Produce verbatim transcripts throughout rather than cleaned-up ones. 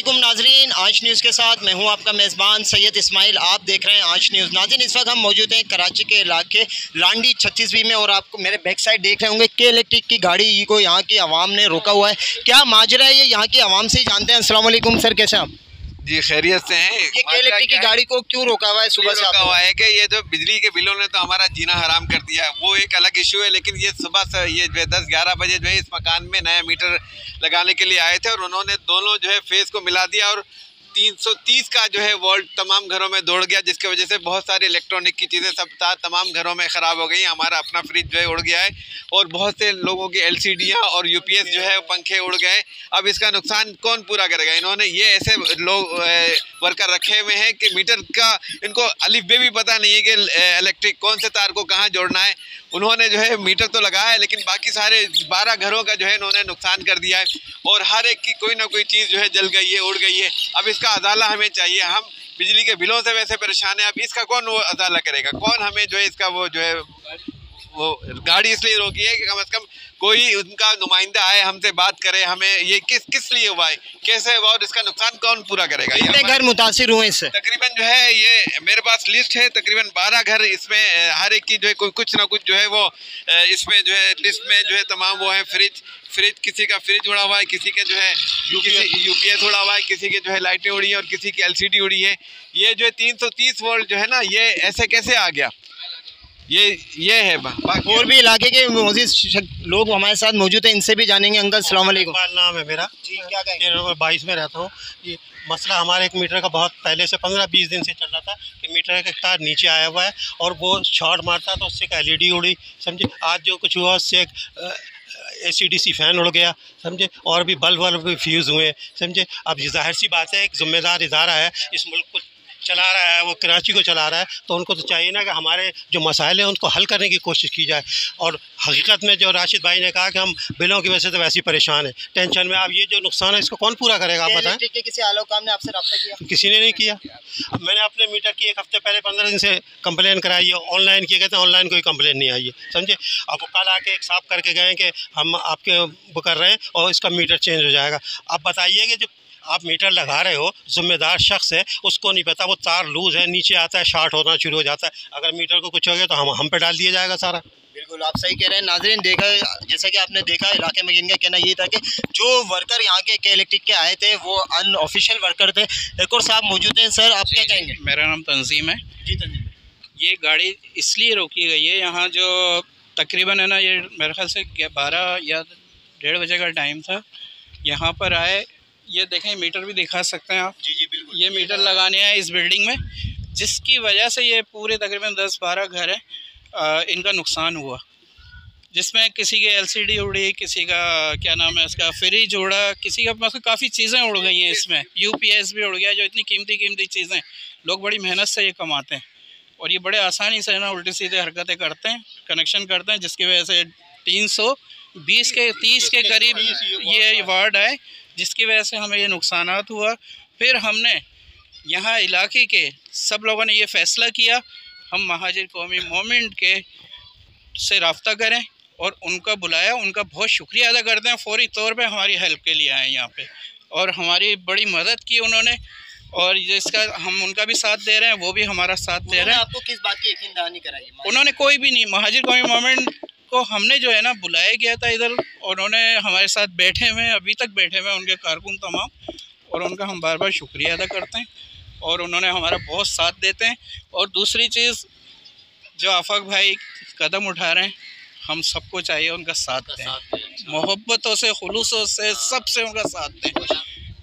अस्सलामुअलैकुम नाजरीन, आज न्यूज़ के साथ मैं हूं आपका मेज़बान सैयद इस्माइल। आप देख रहे हैं आज न्यूज़। नाजरीन, इस वक्त हम मौजूद हैं कराची के इलाके लांडी छत्तीसवीं में और आपको मेरे बैक साइड देख रहे होंगे के इलेक्ट्रिक की गाड़ी को यहाँ की आवाम ने रोका हुआ है। क्या माजरा है ये यहाँ की आवाम से ही जानते हैं। अस्सलामुअलैकुम सर, कैसे आप? जी खैरियत से हैं। ये के इलेक्ट्रिक की गाड़ी को क्यों रोका हुआ है? सुबह से रोका हुआ है कि ये जो बिजली के बिलों ने तो हमारा जीना हराम कर दिया है, वो एक अलग इशू है। लेकिन ये सुबह से ये जो है दस ग्यारह बजे जो है इस मकान में नया मीटर लगाने के लिए आए थे और उन्होंने दोनों जो है फेस को मिला दिया और तीन सौ तीस का जो है वोल्ट तमाम घरों में दौड़ गया, जिसकी वजह से बहुत सारे इलेक्ट्रॉनिक की चीज़ें सब तमाम घरों में ख़राब हो गई। हमारा अपना फ्रिज जो है उड़ गया है और बहुत से लोगों की एलसीडियां और यूपीएस जो है पंखे उड़ गए। अब इसका नुकसान कौन पूरा करेगा? इन्होंने ये ऐसे लोग वर्कर रखे हुए हैं कि मीटर का इनको अलिफ बे भी पता नहीं है कि इलेक्ट्रिक कौन से तार को कहाँ जोड़ना है। उन्होंने जो है मीटर तो लगाया है लेकिन बाकी सारे बारह घरों का जो है इन्होंने नुकसान कर दिया है और हर एक की कोई ना कोई चीज़ जो है जल गई है, उड़ गई है। अब इसका अदाला हमें चाहिए। हम बिजली के बिलों से वैसे परेशान हैं, अब इसका कौन वो अदाला करेगा? कौन हमें जो है इसका वो जो है वो गाड़ी इसलिए रोकी है कि कम से कम कोई उनका नुमाइंदा आए, हमसे बात करे, हमें ये किस किस लिए हुआ है, कैसे हुआ और इसका नुकसान कौन पूरा करेगा? कितने घर मुतासिर हुए इससे? तकरीबन जो है ये मेरे पास लिस्ट है, तकरीबन बारह घर। इसमें हर एक की जो है कोई कुछ ना कुछ जो है वो इसमें जो है लिस्ट में जो है तमाम वो है। फ्रिज फ्रिज किसी का फ्रिज उड़ा हुआ है, किसी के जो है किसी यूपीएस उड़ा हुआ है, किसी के जो है लाइटें उड़ी है और किसी की एलसीडी उड़ी है। ये जो है तीन सौ तीस वोल्ट जो है ना, ये ऐसे कैसे आ गया? ये ये है। और भी इलाके के मौजूद लोग हमारे साथ मौजूद हैं, इनसे भी जानेंगे। अंकल अस्सलाम वालेकुम। नाम है मेरा जी, क्या कहेंगे? नंबर बाईस में रहता हूँ। ये मसला हमारे एक मीटर का बहुत पहले से पंद्रह बीस दिन से चल रहा था कि मीटर का तार नीचे आया हुआ है और वो शॉर्ट मारता तो उससे एक एलईडी उड़ी, समझे। आज जो कुछ हुआ उससे एक ए सी डी सी फ़ैन उड़ गया, समझे, और भी बल्ब वल्ब भी फ्यूज़ हुए, समझे। अब जाहिर सी बात है, एक ज़िम्मेदार इदारा है, इस मुल्क को चला रहा है, वो कराची को चला रहा है, तो उनको तो चाहिए ना कि हमारे जो मसाइल हैं उनको हल करने की कोशिश की जाए। और हकीकत में जो राशिद भाई ने कहा कि हम बिलों की वजह से तो वैसे ही परेशान है, टेंशन में। अब ये जो नुकसान है इसको कौन पूरा करेगा, आप बताएं? किसी आला काम ने आपसे रब्ता किया? किसी ने नहीं किया। अब मैंने अपने मीटर की एक हफ्ते पहले पंद्रह दिन से कंप्लेन कराई है, ऑनलाइन किए, कहते हैं ऑनलाइन कोई कंप्लेन नहीं आई है, समझे। अब वो कल आके एक साफ करके गए कि हम आपके वो कर रहे हैं और इसका मीटर चेंज हो जाएगा। अब बताइए कि जो आप मीटर लगा रहे हो, जिम्मेदार शख्स है, उसको नहीं पता वो तार लूज़ है, नीचे आता है, शॉर्ट होना शुरू हो जाता है। अगर मीटर को कुछ हो गया तो हम हम पे डाल दिया जाएगा सारा। बिल्कुल आप सही कह रहे हैं। नाजरीन, देखा जैसा कि आपने देखा इलाके में इनका कहना ये था कि जो वर्कर यहाँ के के इलेक्ट्रिक के आए थे वो अनऑफिशियल वर्कर थे। एक और साहब मौजूद हैं। सर, आप क्या कहेंगे? मेरा नाम तंजीम है जी। तंजीम, ये गाड़ी इसलिए रोकी गई है, यहाँ जो तकरीबन है ना, ये मेरे ख्याल से बारह या डेढ़ बजे का टाइम था, यहाँ पर आए। ये देखें, मीटर भी दिखा सकते हैं आप। जी जी बिल्कुल। ये मीटर लगाने आए इस बिल्डिंग में, जिसकी वजह से ये पूरे तकरीबन दस बारह घर हैं, इनका नुकसान हुआ, जिसमें किसी के एलसीडी उड़ी, किसी का क्या नाम है इसका फ्रिज उड़ा, किसी का मतलब काफ़ी चीज़ें उड़ गई हैं इसमें। यूपीएस भी उड़ गया, जो इतनी कीमती कीमती चीज़ें लोग बड़ी मेहनत से ये कमाते हैं और ये बड़े आसानी से ना उल्टी सीधे हरकतें करते हैं, कनेक्शन करते हैं, जिसकी वजह से तीन सौ बीस के तीस के करीब ये वार्ड आए, जिसकी वजह से हमें ये नुकसानात हुआ। फिर हमने यहाँ इलाके के सब लोगों ने ये फ़ैसला किया हम महाजिर कौमी मूवमेंट के से रब्ता करें और उनका बुलाया, उनका बहुत शुक्रिया अदा करते हैं। फ़ौरी तौर पे हमारी हेल्प के लिए आए यहाँ पे और हमारी बड़ी मदद की उन्होंने, और जिसका हम उनका भी साथ दे रहे हैं, वो भी हमारा साथ दे रहे हैं। आपको किस बात की यकीन दहानी कराई? उन्होंने कोई भी नहीं, महाजिर कौमी मूवमेंट को हमने जो है ना बुलाया गया था इधर, उन्होंने हमारे साथ बैठे हुए हैं, अभी तक बैठे हुए हैं उनके कारकुन तमाम, और उनका हम बार बार शुक्रिया अदा करते हैं और उन्होंने हमारा बहुत साथ देते हैं। और दूसरी चीज़, जो आफाक भाई कदम उठा रहे हैं, हम सबको चाहिए उनका साथ दें, मोहब्बतों से, खुलूसों से, सबसे उनका साथ दें।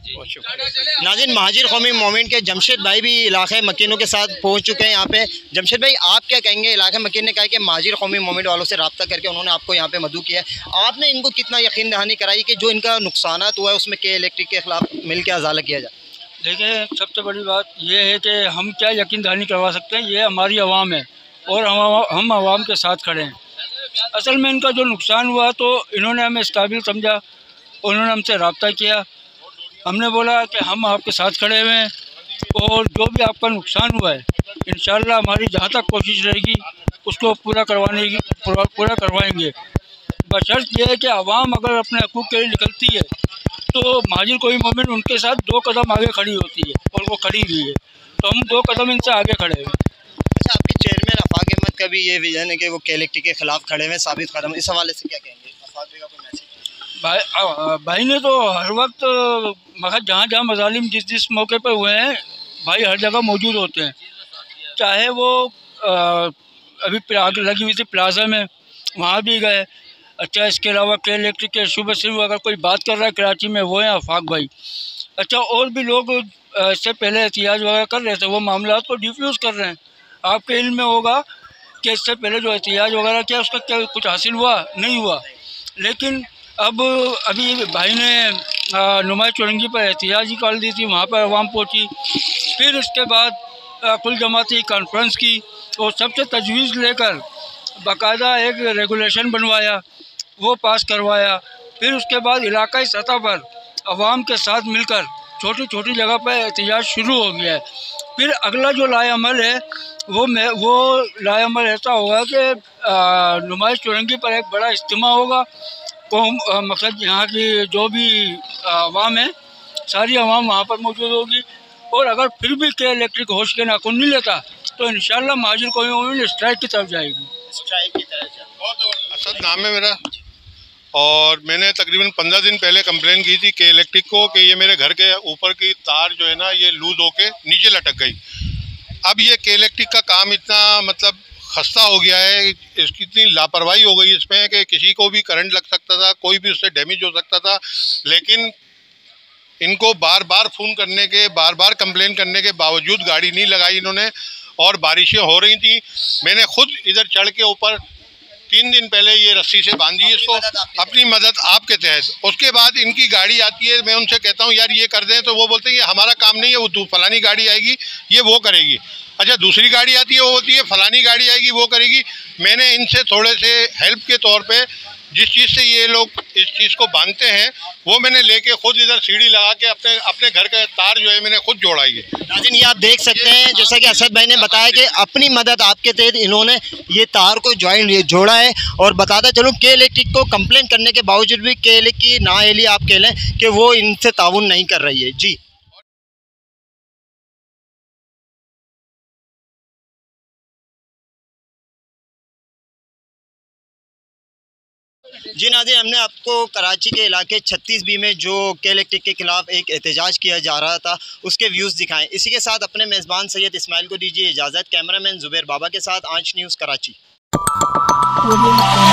नाज़रीन, महाजिर कौमी मूवमेंट के जमशेद भाई भी इलाके मकीनों के साथ पहुंच चुके हैं यहाँ पे। जमशेद भाई, आप क्या कहेंगे? इलाके मकीन ने कहा कि महाजिर कौमी मूवमेंट वालों से रब्ता करके उन्होंने आपको यहाँ पे मदू किया है, आपने इनको कितना यकीन दहानी कराई कि जो इनका नुकसान हुआ है उसमें के इलेक्ट्रिक के खिलाफ मिल के अजाला किया जाए? देखिए, सबसे बड़ी बात यह है कि हम क्या यकीन दहानी करवा सकते हैं, ये हमारी आवाम है और हम हम आवाम के साथ खड़े हैं। असल में इनका जो नुकसान हुआ तो इन्होंने हमें इस काबिल समझा, उन्होंने हमसे रब्ता किया, हमने बोला कि हम आपके साथ खड़े हुए हैं और जो भी आपका नुकसान हुआ है इंशाअल्लाह हमारी जहाँ तक कोशिश रहेगी उसको पूरा करवाने की पूरा, पूरा करवाएंगे। बशर्त यह है कि आवाम अगर अपने हकूक़ के लिए निकलती है तो महाजिर कोई मोमेंट उनके साथ दो कदम आगे खड़ी होती है और वो खड़ी हुई है, तो हम दो कदम इनसे आगे खड़े हुए। अच्छा, आपके चेयरमैन आफाक अहमद का भी ये विजन है कि वो के इलेक्ट्रिक के खिलाफ खड़े हुए साबित कदम, इस हवाले से क्या कहेंगे? आफाक भाई का कोई मैसेज? भाई आ, भाई ने तो हर वक्त मगर जहाँ जहाँ मजालिम जिस जिस मौके पर हुए हैं भाई हर जगह मौजूद होते हैं, चाहे वो आ, अभी आग लगी हुई थी प्लाजा में, वहाँ भी गए। अच्छा, इसके अलावा के इलेक्ट्रिक के शुभ से अगर कोई बात कर रहा है कराची में, वो है आफाक भाई। अच्छा, और भी लोग इससे पहले एहतियाज वगैरह कर रहे थे, वो मामला को डिफ्यूज़ कर रहे हैं। आपके इल्म में होगा कि इससे पहले जो एहतियाज वगैरह किया उसका क्या कुछ हासिल हुआ? नहीं हुआ। लेकिन अब अभी भाई ने नुमाइश चौरंगी पर एहतियाजी कॉल दी थी, वहाँ पर अवाम पहुँची। फिर उसके बाद कुल जमाती कॉन्फ्रेंस की और सबसे तजवीज़ लेकर बाकायदा एक रेगुलेशन बनवाया, वो पास करवाया। फिर उसके बाद इलाकाई सतह पर अवाम के साथ मिलकर छोटी छोटी जगह पर एहतिजाज शुरू हो गया है। फिर अगला जो लाए अमल है वो मैं वो लाए अमल ऐसा होगा कि नुमाइश चौरंगी पर एक बड़ा इज्तिमा होगा। कौम मकसद यहाँ की जो भी अवाम है सारी अवाम वहाँ पर मौजूद होगी, और अगर फिर भी के इलेक्ट्रिक होश के नाखून नहीं लेता तो इंशाल्लाह महाजिर कौमी स्ट्राइक की तरफ जाएगी। स्ट्राइक की तरफ। असद नाम है मेरा, और मैंने तकरीबन पंद्रह दिन पहले कंप्लेन की थी के इलेक्ट्रिक को कि ये मेरे घर के ऊपर की तार जो है ना ये लूज होके नीचे लटक गई। अब ये के इलेक्ट्रिक का काम इतना मतलब खस्ता हो गया है, इसकी इतनी लापरवाही हो गई इसमें कि किसी को भी करंट लग सकता था, कोई भी उससे डैमेज हो सकता था। लेकिन इनको बार बार फ़ोन करने के, बार बार कंप्लेन करने के बावजूद गाड़ी नहीं लगाई इन्होंने, और बारिशें हो रही थी। मैंने खुद इधर चढ़ के ऊपर तीन दिन पहले ये रस्सी से बांधी इसको, अपनी मदद आपके तहत। उसके बाद इनकी गाड़ी आती है, मैं उनसे कहता हूँ यार ये कर दें, तो वो बोलते हैं ये हमारा काम नहीं है, वो फलानी गाड़ी आएगी ये वो करेगी। अच्छा, दूसरी गाड़ी आती है वो होती है फलानी गाड़ी आएगी वो करेगी। मैंने इनसे थोड़े से हेल्प के तौर पे जिस चीज़ से ये लोग इस चीज़ को बांधते हैं वो मैंने लेके खुद इधर सीढ़ी लगा के अपने अपने घर का तार जो है मैंने खुद जोड़ाई है। नाज़रीन, ये आप देख सकते हैं जैसा कि असद भाई ने बताया कि अपनी मदद आपके तहत इन्होंने ये तार को ज्वाइन जोड़ा है। और बताता चलूँ के इलेक्ट्रिक को कंप्लेन करने के बावजूद भी के इलेक्ट्रिक की नाअहली आप कह लें कि वो इनसे ताउन नहीं कर रही है। जी जी नाज़रीन, हमने आपको कराची के इलाके छत्तीस बी में जो के इलेक्ट्रिक के खिलाफ एक एहतजाज किया जा रहा था उसके व्यूज़ दिखाएं। इसी के साथ अपने मेज़बान सैयद इस्माइल को दीजिए इजाज़त। कैमरामैन जुबैर बाबा के साथ आंच न्यूज़ कराची।